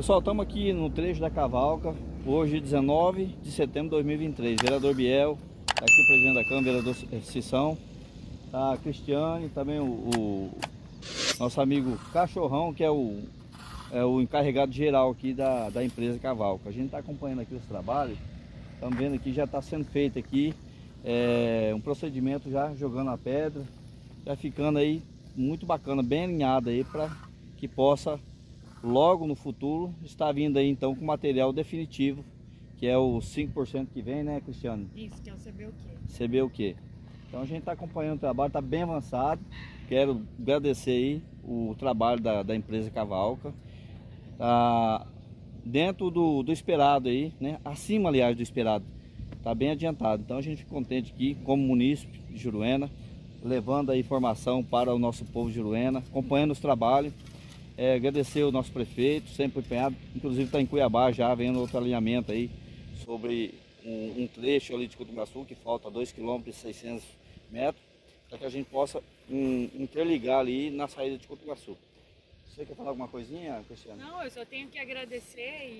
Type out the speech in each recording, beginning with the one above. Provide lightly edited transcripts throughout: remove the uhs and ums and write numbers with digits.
pessoal, estamos aqui no trecho da Cavalca, hoje 19 de setembro de 2023. Vereador Biel, tá aqui o presidente da Câmara, vereador Cissão, tá a Cristiane, também o nosso amigo Cachorrão, que é o encarregado geral aqui da empresa Cavalca. A gente está acompanhando aqui os trabalhos, estamos vendo aqui, já está sendo feito aqui um procedimento já jogando a pedra, já ficando aí muito bacana, bem alinhado aí para que possa logo no futuro estar vindo aí então com material definitivo, que é o 5% que vem, né, Cristiano? Isso, que é o CBUQ. CBUQ. Então a gente está acompanhando o trabalho, está bem avançado. Quero agradecer aí o trabalho da empresa Cavalca. Tá dentro do esperado aí, né? Acima, aliás, do esperado. Está bem adiantado. Então a gente fica contente aqui, como munícipe de Juruena, levando a informação para o nosso povo de Juruena, acompanhando os trabalhos. Agradecer o nosso prefeito, sempre empenhado, inclusive está em Cuiabá já, vendo outro alinhamento aí sobre um trecho ali de Cutuguaçu, que falta 2,6 km para que a gente possa interligar ali na saída de Cutuguaçu. Você quer falar alguma coisinha, Cristiano? Não, eu só tenho que agradecer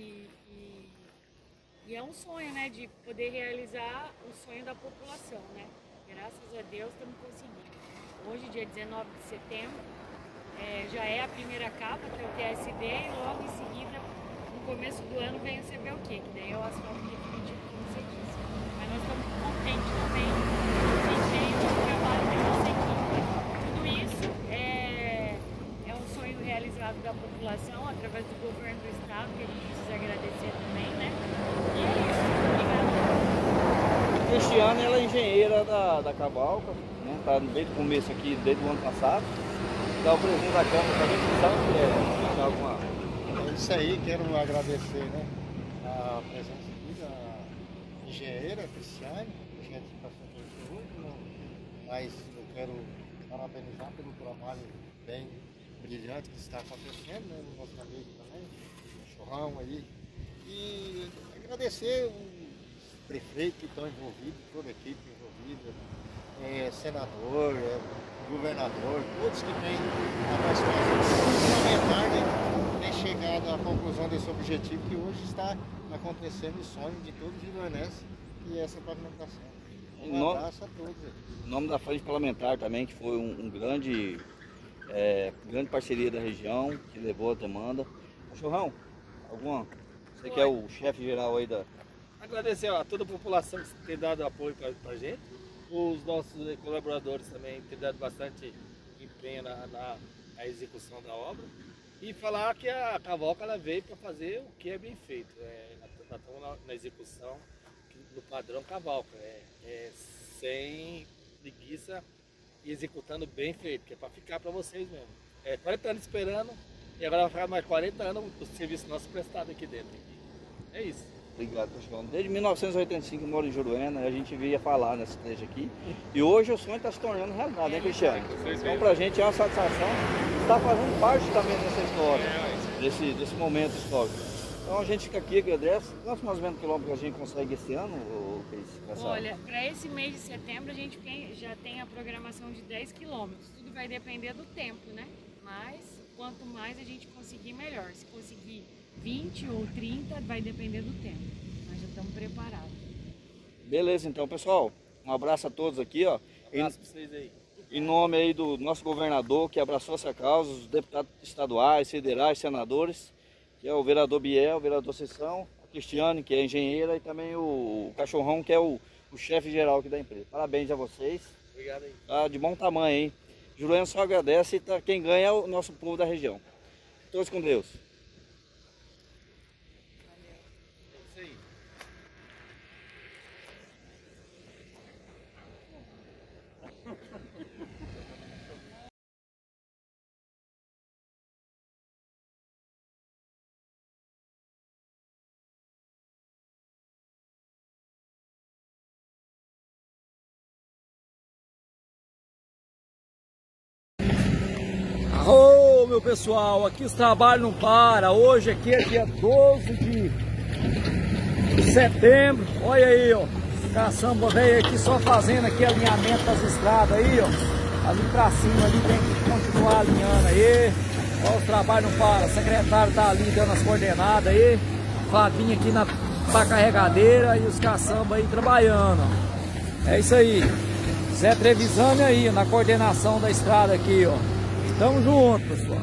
e é um sonho, né, de poder realizar o sonho da população, né? Graças a Deus estamos conseguindo. Hoje, dia 19 de setembro, já é a primeira capa, que é o TSD, e logo em seguida, no começo do ano, vem o CBUQ, que daí é o asfalto definitivo, como você disse. Mas nós estamos contentes também do empenho do trabalho da nossa equipe. Tudo isso é um sonho realizado da população, através do governo do estado, que a gente precisa agradecer também, né? E é isso. Obrigada. A Cristiane, ela é engenheira da Cavalca, né? Tá desde o começo aqui, desde o ano passado. Então, o presidente da Câmara também precisa alguma... É isso aí, quero agradecer, né, a presença aqui da engenheira Cristiane, engenheira de infraestrutura de saúde, mas eu quero parabenizar pelo trabalho bem brilhante que está acontecendo, né, no nosso amigo também, o Chorrão aí, e agradecer os prefeitos que estão envolvidos, toda a equipe envolvida, senador, governador, todos que têm a participação parlamentar, né, têm chegado à conclusão desse objetivo que hoje está acontecendo, o sonho de todos os juruenenses, que é essa pavimentação. Um abraço a todos. Em nome da Frente Parlamentar também, que foi grande parceria da região, que levou a demanda. Chorrão, você que é o chefe geral aí da... Agradecer a toda a população que tem dado apoio para a gente. Os nossos colaboradores também têm dado bastante empenho na execução da obra. E falar que a Cavalca ela veio para fazer o que é bem feito. Nós estamos na execução do padrão Cavalca. Sem preguiça e executando bem feito, que é para ficar para vocês mesmo. 40 anos esperando e agora vai ficar mais 40 anos o serviço nosso prestado aqui dentro. É isso. Obrigado, Cristiano. Desde 1985 eu moro em Juruena, a gente via falar nesse trecho aqui. E hoje o sonho está se tornando realidade, né, Cristiano? Então pra gente é uma satisfação estar fazendo parte também dessa história, desse momento histórico. Então a gente fica aqui, agradece. Quantos mais ou menos quilômetros a gente consegue esse ano, Cris? Olha, para esse mês de setembro a gente já tem a programação de 10 quilômetros. Tudo vai depender do tempo, né? Mas quanto mais a gente conseguir, melhor. Se conseguir 20 ou 30, vai depender do tempo. Nós já estamos preparados. Beleza, então, pessoal. Um abraço a todos aqui, ó. Um abraço para vocês aí. Em nome aí do nosso governador, que abraçou essa causa, os deputados estaduais, federais, senadores, que é o vereador Biel, o vereador Cissão, a Cristiane, que é engenheira, e também o Cachorrão, que é o chefe geral aqui da empresa. Parabéns a vocês. Obrigado aí. Tá de bom tamanho, hein? Juruena só agradece e quem ganha é o nosso povo da região. Todos com Deus. Ô, meu pessoal, aqui os trabalhos não param. Hoje aqui é dia 12 de setembro. Olha aí, ó. Caçamba veio aqui só fazendo aqui alinhamento das estradas aí, ó. Ali pra cima ali tem que continuar alinhando aí. Ó, os trabalhos não param. O secretário tá ali dando as coordenadas aí. Fabinho aqui pra carregadeira e os caçamba aí trabalhando. Ó. É isso aí. Zé Trevisani aí na coordenação da estrada aqui, ó. Tamo junto, pessoal.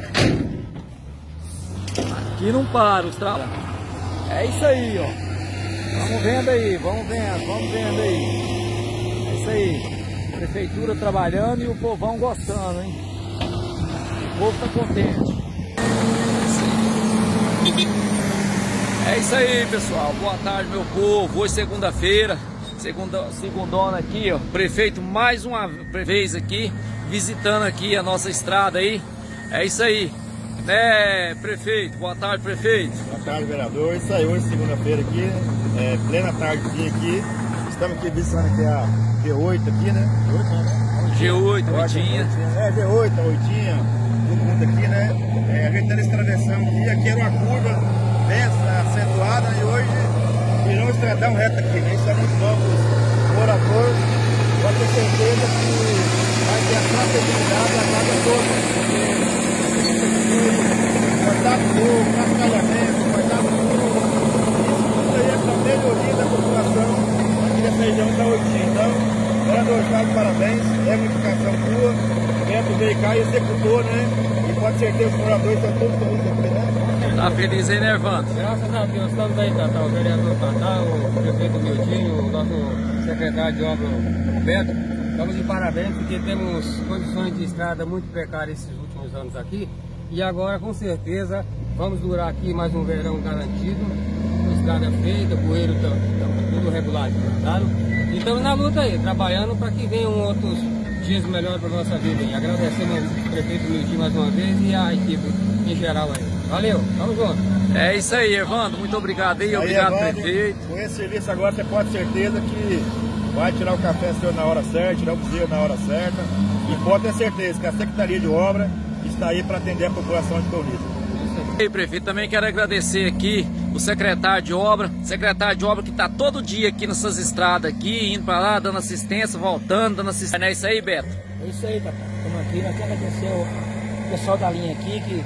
Aqui não para os trabalhos. É isso aí, ó. Vamos vendo aí, vamos vendo aí. É isso aí. Prefeitura trabalhando e o povão gostando, hein? O povo tá contente. É isso aí, pessoal. Boa tarde, meu povo. Hoje segunda-feira, segundona aqui, ó. Prefeito mais uma vez aqui, visitando aqui a nossa estrada aí. É isso aí. Né, prefeito? Boa tarde, prefeito. Boa tarde, vereador. Isso aí, hoje segunda-feira aqui, plena tarde aqui. Estamos aqui visitando aqui a G8 aqui, né? G8, oitinha. G8, a oitinha, todo mundo aqui, né? A gente está nesse travessão aqui era uma curva bem acentuada e hoje virou um estradão reto aqui, né? Estamos novos moradores, pode ter certeza que vai ter a trazabilidade da casa toda. Cortar fogo, cascalhamento, cortar fogo, isso aí é para melhoria da população aqui dessa região da Oitinha. Então, vereador Charles, parabéns, é uma indicação boa, o Beto veio cá e executou, né? E pode ser que os moradores estão todos felizes aqui, né? Tá feliz aí, né, Evandro? Graças a Deus, estamos aí, Tatá, o vereador Tatá, o prefeito Miltinho, o nosso secretário de obra, o Beto. Estamos de parabéns porque temos condições de estrada muito precárias esses últimos anos aqui. E agora, com certeza, vamos durar aqui mais um verão garantido. Estrada feita, bueiro tudo regularizado. E estamos na luta aí, trabalhando para que venham outros dias melhores para a nossa vida. E agradecendo ao prefeito Miltinho mais uma vez e a equipe em geral aí. Valeu, tamo junto. É isso aí, Evandro. Muito obrigado aí, obrigado, Evandro, prefeito. Com esse serviço agora você pode ter certeza que vai tirar o café seu na hora certa, tirar o bezerro na hora certa. E pode ter certeza que a Secretaria de Obra está aí para atender a população de Paulista. E prefeito, também quero agradecer aqui o secretário de obra que está todo dia aqui nessas estradas aqui, indo para lá, dando assistência, voltando, dando assistência. Não é isso aí, Beto? É isso aí, Tatá. Estamos aqui, nós queremos agradecer o pessoal da linha aqui, que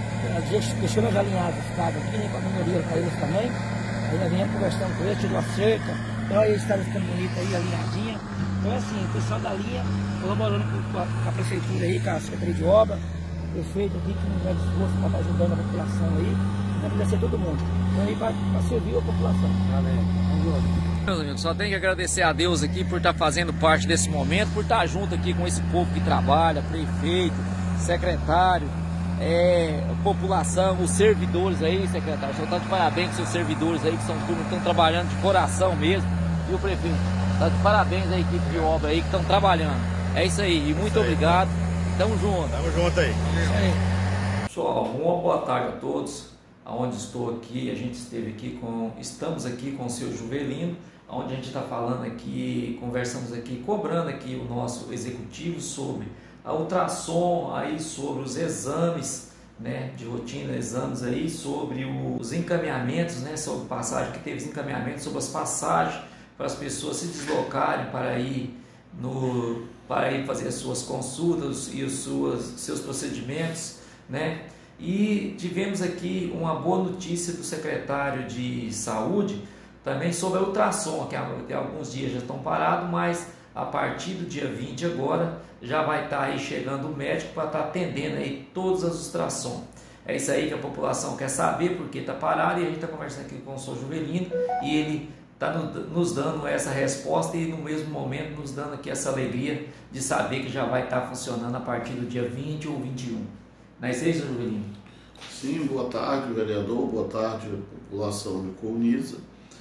deixou nós alinhados a estrada aqui, né, com a melhoria para eles também. Aí nós viemos conversando com eles, tirou a cerca, então aí a estrada ficando bonita aí, alinhadinha. Então é assim, o pessoal da linha colaborando com a prefeitura aí, com a Secretaria de Obra, o prefeito aqui que não vai disposto para estar ajudando a população aí, vai agradecer todo mundo. Então aí para servir a população. Amém. Vamos junto. Meus amigos, só tenho que agradecer a Deus aqui por estar fazendo parte desse momento, por estar junto aqui com esse povo que trabalha, prefeito, secretário, população, os servidores aí, secretário. Só está de parabéns com seus servidores aí, que são turmas que estão trabalhando de coração mesmo. E o prefeito, está de parabéns à equipe de obra aí que estão trabalhando. É isso aí, e muito obrigado. Tamo junto. Tamo junto aí. Pessoal, uma boa tarde a todos. Aonde estou aqui, estamos aqui com o seu Juvelino, onde a gente está falando aqui, conversamos aqui, cobrando aqui o nosso executivo sobre a ultrassom, aí sobre os exames, né, de rotina, exames aí, sobre os encaminhamentos, né, sobre passagem, que teve encaminhamentos sobre as passagens para as pessoas se deslocarem para ir fazer as suas consultas e os seus procedimentos, né? E tivemos aqui uma boa notícia do secretário de Saúde também sobre a ultrassom, que há alguns dias já estão parados, mas a partir do dia 20 agora já vai estar aí chegando o médico para estar atendendo aí todas as ultrassons. É isso aí que a população quer saber, porque está parado, e a gente está conversando aqui com o Sr. Juvelino e ele está nos dando essa resposta e no mesmo momento nos dando aqui essa alegria de saber que já vai estar funcionando a partir do dia 20 ou 21. Não é isso aí, Sr. Juvelino? Sim, boa tarde, vereador, boa tarde, população de Cornisa.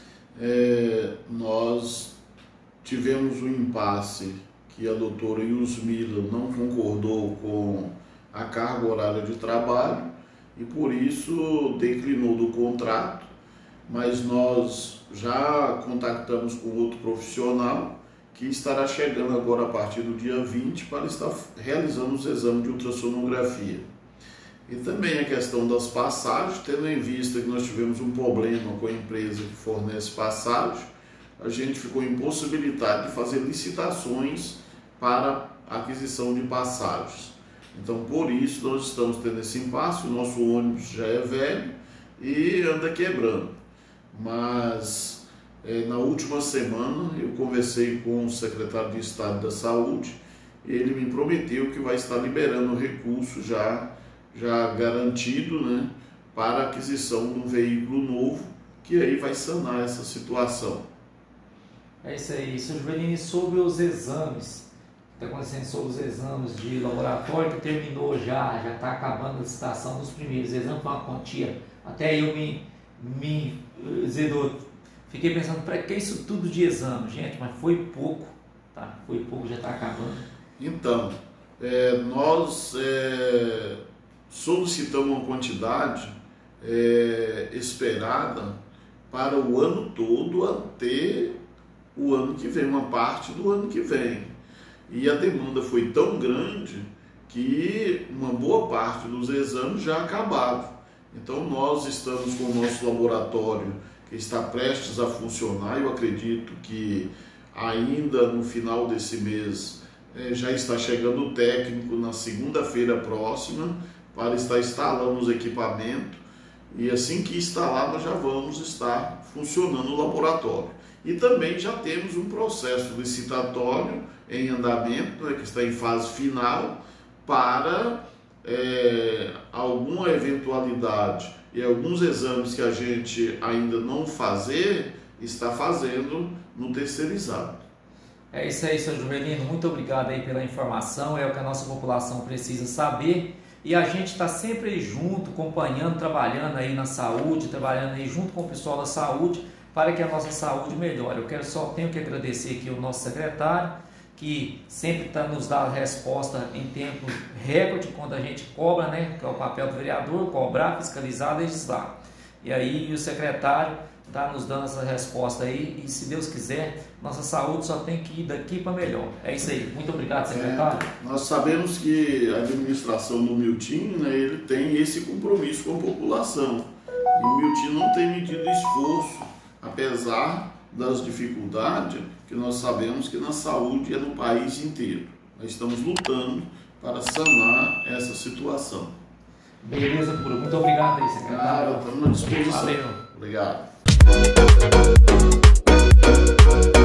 Nós tivemos um impasse que a doutora Yusmila não concordou com a carga horária de trabalho e por isso declinou do contrato, mas nós já contactamos com outro profissional que estará chegando agora a partir do dia 20 para estar realizando os exames de ultrassonografia. E também a questão das passagens, tendo em vista que nós tivemos um problema com a empresa que fornece passagem, a gente ficou impossibilitado de fazer licitações para aquisição de passagens. Então, por isso, nós estamos tendo esse impasse. O nosso ônibus já é velho e anda quebrando. Mas, na última semana, eu conversei com o secretário de Estado da Saúde e ele me prometeu que vai estar liberando o recurso já garantido, né, para a aquisição de um veículo novo, que aí vai sanar essa situação. É isso aí, Sr. Juvelino, sobre os exames, o que está acontecendo sobre os exames de laboratório, que terminou já está acabando a licitação dos primeiros exames, com uma quantia, até eu fiquei pensando, para que isso tudo de exame, gente, mas foi pouco, tá? Foi pouco, já está acabando. Então, nós solicitamos uma quantidade esperada para o ano todo até o ano que vem, uma parte do ano que vem. E a demanda foi tão grande que uma boa parte dos exames já acabaram. Então nós estamos com o nosso laboratório que está prestes a funcionar. Eu acredito que ainda no final desse mês já está chegando o técnico na segunda-feira próxima para estar instalando os equipamentos. E assim que instalar, nós já vamos estar funcionando o laboratório. E também já temos um processo licitatório em andamento, né, que está em fase final, para alguma eventualidade e alguns exames que a gente ainda não fazer, está fazendo no terceirizado. É isso aí, Sr. Juvelino, muito obrigado aí pela informação, é o que a nossa população precisa saber. E a gente está sempre aí junto, acompanhando, trabalhando aí na saúde, trabalhando aí junto com o pessoal da saúde, para que a nossa saúde melhore. Eu tenho que agradecer aqui o nosso secretário, que sempre nos dando resposta em tempo recorde, quando a gente cobra, né, que é o papel do vereador, cobrar, fiscalizar, legislar. E aí o secretário está nos dando essa resposta aí, e se Deus quiser, nossa saúde só tem que ir daqui para melhor. É isso aí. Muito obrigado, secretário. Nós sabemos que a administração do Miltinho, né, ele tem esse compromisso com a população. E o Miltinho não tem medido esforço, apesar das dificuldades que nós sabemos que na saúde é no país inteiro. Nós estamos lutando para sanar essa situação. Beleza, pura. Muito obrigado aí, secretário. Estamos à disposição. Valeu. Obrigado.